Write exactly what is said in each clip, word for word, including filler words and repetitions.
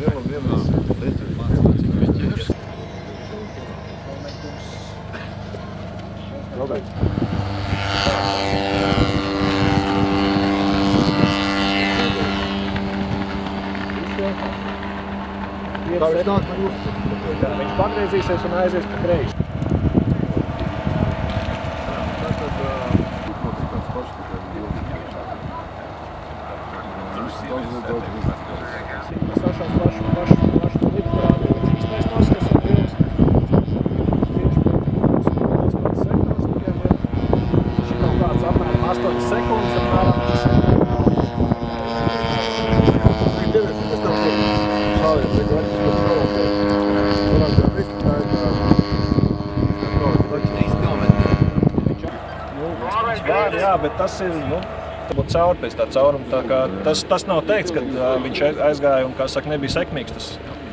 Kā viņš nāk man uzspērt? Viņš pagriezīsies un aizies pa kreisi. Tas tad notiek tāds pašs, tikai ilgi. Viņš daudz daudz izdevies. Mēs sašās pašu, pašu, pašu to vidu parādīju. Viņš mēs noskasam bildes. Tieši pēc pēc sekundes tikai mēs. Viņš ir kaut kāds apmēram astoņas sekundes apmēram. Jā, bet tas ir, nu, būt cauri pēc tā cauruma, tā kā tas, tas nav teikts, ka uh, viņš aizgāja un, kā saka, nebija sekmīgs tas.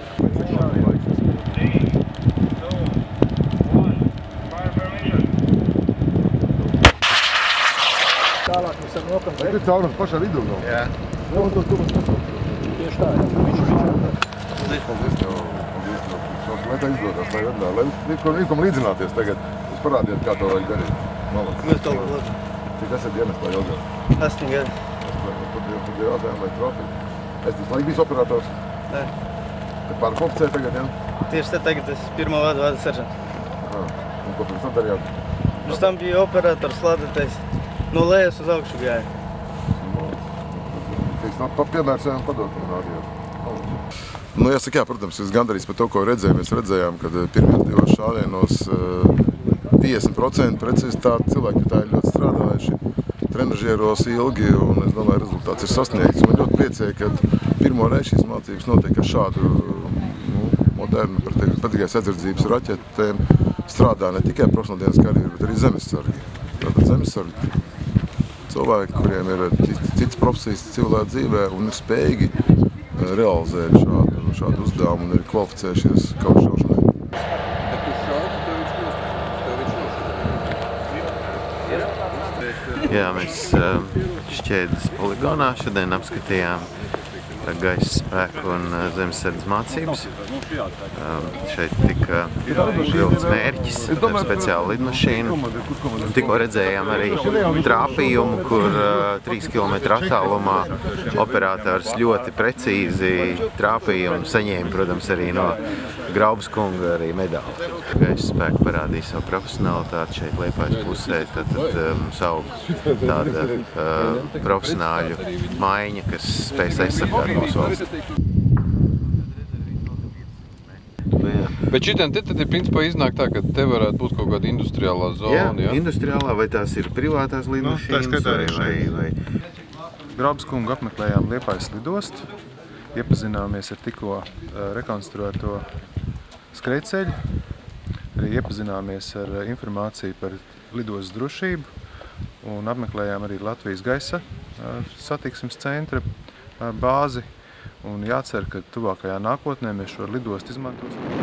Tālāk mēs ar nokam veikt. Ir caurums pašā vidū vēl? Jā. Nu, tur, tur, tur, tur. Tieši tā, jā. Viņš, viņš atver. Paldies, tev. Paldies, tev. Lai tā izdodas, lai atdā. Lai ikam līdzināties tagad. Jūs parādiet, kā to vajag darīt. Malac. Mēs to lūdzu. Cik esat dienestā ilgā? Astoņi gadi. Tad ir jāzēm vai trofiju. Es tas laiks bijis operators? Nē. Te pārkoficē tagad, jā? Tieši te tagad es pirmo vadu vada seržants. Un ko pirms tam darījāt? Pirms tam bija operators, lādētais. No lejas uz augšu gāja. Teiks, no piemērs jau padot man rādījāt. Nu, jāsaka, jā, protams, es gandarīts par to, ko redzēju. Mēs redzējām, kad pirmajos divos šāvienos piecdesmit procenti precizitāti cilvēki tā ir ļoti strādājuši, trenažieros ilgi, un es domāju, rezultāts ir sasniegts. Man ļoti priecēja, ka pirmo reizi šīs mācības notiek ar šādu nu, modernu, patīkās aizsardzības raķetēm strādā ne tikai profesionāla dienas karjeri, bet arī zemesargi. Tātad zemesargi cilvēki, kuriem ir cits profesijas civilā dzīvē un ir spējīgi realizēt šādu, šādu uzdevumu un ir kvalificējušies kaušaušanai. Jā, mēs šķēdes poligonā šodien apskatījām gaisa spēku un zemesardzes mācības. Šeit tika vilts mērķis ar speciālu lidmašīnu. Tikko redzējām arī trāpījumu, kur trīs kilometru attālumā operators ļoti precīzi trāpījumu saņēma, protams, arī no Graubas kunga arī medāli. Gaisa spēku parādīja savu profesionalitāti šeit Liepājas pusē, tad, tad um, savu tāda uh, profesionāļu maiņa, kas spēj aizsargāt mūsu valsti. Bet šitien te tad ir principā iznāk tā, ka te varētu būt kaut kāda industriālā zona, jā? Jā, industriālā, vai tās ir privātās lidmašīnas, no, vai, vai, vai... Graubas kungu apmeklējām Liepājas lidostu, iepazināmies ar tikko rekonstruēto skrejceļu, arī iepazināmies ar informāciju par lidostas drošību un apmeklējām arī Latvijas gaisa satiksmes centra bāzi. Un jācer, ka tuvākajā nākotnē mēs šo lidostu izmantosim.